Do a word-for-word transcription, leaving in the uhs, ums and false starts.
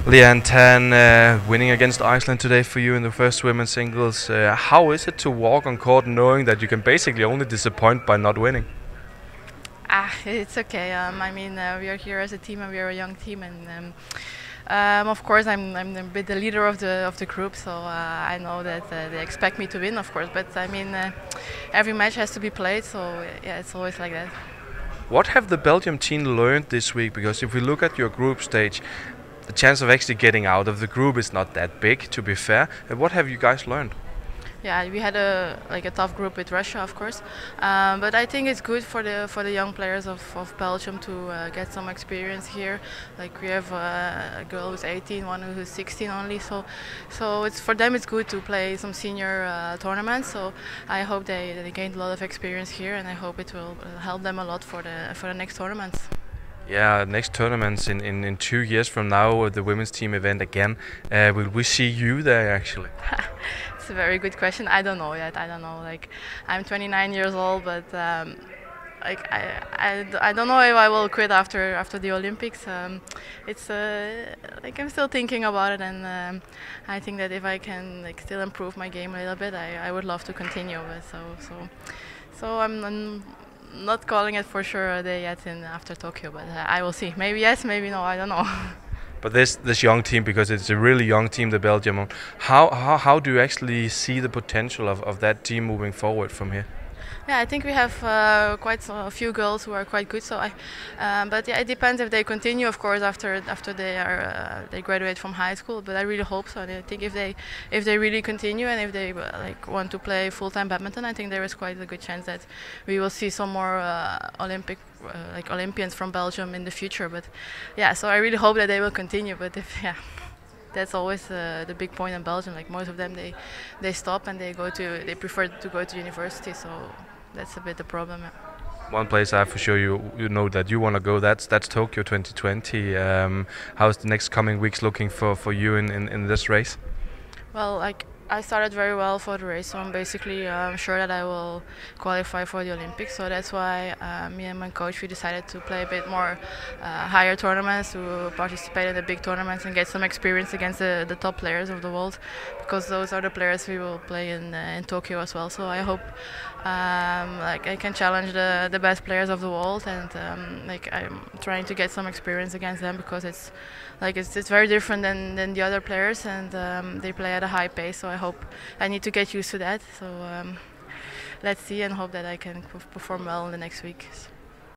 Lianne Tan, uh, winning against Iceland today for you in the first women's singles. Uh, how is it to walk on court knowing that you can basically only disappoint by not winning? Ah, it's okay. Um, I mean, uh, we are here as a team, and we are a young team, and um, um, of course, I'm I'm a bit the leader of the of the group, so uh, I know that uh, they expect me to win, of course. But I mean, uh, every match has to be played, so yeah, it's always like that. What have the Belgium team learned this week? Because if we look at your group stage, the chance of actually getting out of the group is not that big, to be fair. And what have you guys learned? Yeah, we had a like a tough group with Russia, of course, um, but I think it's good for the for the young players of, of Belgium to uh, get some experience here. Like we have uh, a girl who's eighteen, one who's sixteen only, so so it's for them it's good to play some senior uh, tournaments. So I hope they they gained a lot of experience here, and I hope it will help them a lot for the for the next tournaments. Yeah, next tournaments in, in, in two years from now, uh, the women's team event again. Uh, will we see you there actually? It's a very good question. I don't know yet. I don't know. Like, I'm twenty-nine years old, but um, like I, I, I don't know if I will quit after after the Olympics. Um, it's uh, like I'm still thinking about it, and um, I think that if I can like still improve my game a little bit, I, I would love to continue. But so so so I'm. I'm not calling it for sure a day yet in after Tokyo, but uh, I will see. Maybe yes, maybe no. I don't know. But this this young team, because it's a really young team, the Belgium. How how how do you actually see the potential of, of that team moving forward from here? Yeah, I think we have uh, quite a few girls who are quite good. So I, um, but yeah, it depends if they continue, of course, after after they are uh, they graduate from high school. But I really hope so. And I think if they if they really continue and if they uh, like want to play full-time badminton, I think there is quite a good chance that we will see some more uh, Olympic uh, like Olympians from Belgium in the future. But yeah, so I really hope that they will continue. But if yeah. That's always uh, the big point in Belgium. Like most of them, they they stop and they go to they prefer to go to university. So that's a bit the problem. Yeah. One place I for sure you you know that you want to go. That's that's Tokyo twenty twenty. Um, how's the next coming weeks looking for for you in, in, in this race? Well, like I started very well for the race, so I'm basically um, sure that I will qualify for the Olympics. So that's why uh, me and my coach we decided to play a bit more uh, higher tournaments, to participate in the big tournaments and get some experience against the, the top players of the world, because those are the players we will play in uh, in Tokyo as well. So I hope um, like I can challenge the the best players of the world, and um, like I'm trying to get some experience against them, because it's like it's it's very different than, than the other players, and um, they play at a high pace. So I hope I need to get used to that. So um, let's see and hope that I can perform well in the next week.